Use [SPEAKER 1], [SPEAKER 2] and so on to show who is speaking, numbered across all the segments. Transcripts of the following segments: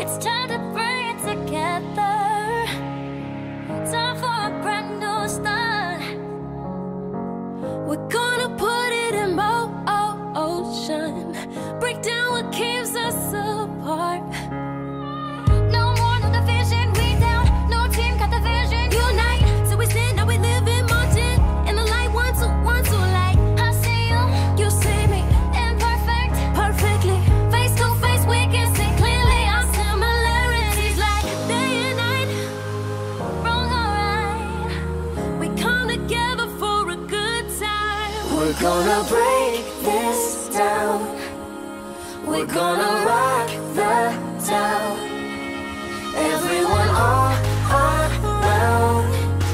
[SPEAKER 1] It's time to bring it together. Time for a brand new start. We're gonna put it in motion. Break down what keeps us apart. No more, no division. We down, no team got the vision. Unite, so we stand up, we live in motion. In the light, one, two, light. I see you, you see me. Imperfect, perfectly. Face to face, we can see clearly our similarities like day and night. Wrong or right, we come together for a good time.
[SPEAKER 2] We're gonna break this down. We're gonna rock the town. Everyone all around.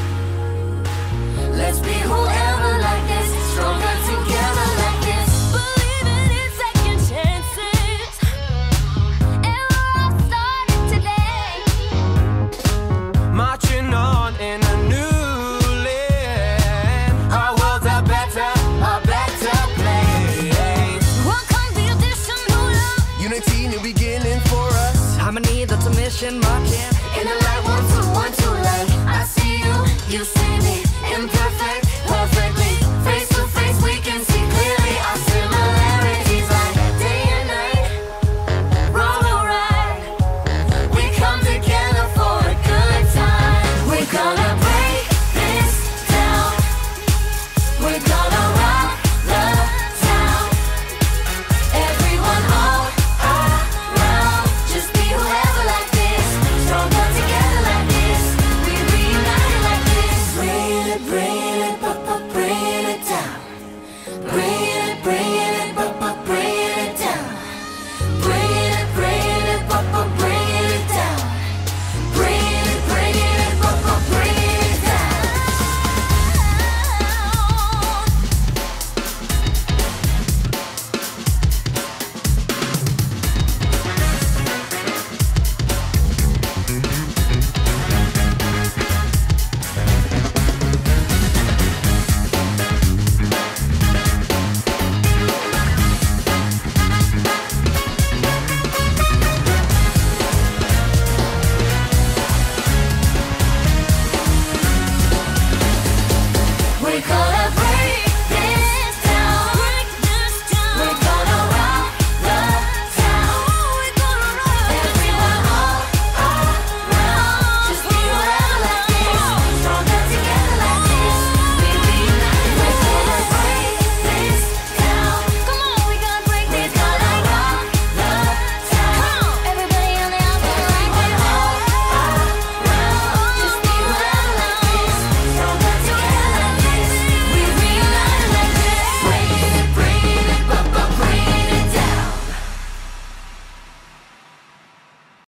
[SPEAKER 2] Let's be whoever like this, stronger together like this.
[SPEAKER 1] Believing in second chances, and we're all starting today.
[SPEAKER 3] Marching on in a new land. Our world's a better place.
[SPEAKER 1] Welcome the addition, new love.
[SPEAKER 3] Unity, new beginning for us. Harmony, that's a mission marching.
[SPEAKER 2] In the light, one, two, light. I see you, you see me. Imperfect, perfectly. Face to face, we can see clearly our similarities like day and night. Wrong or right, we come together for a good time. We're gonna break this down. We're gonna rock the town. Everyone all around. Just be whoever like this. Stronger together like this. We reunited like this. Bring it, bring it down. Bring it, bring it down. Bring it, bring it down. Bring it, bring it down. We call it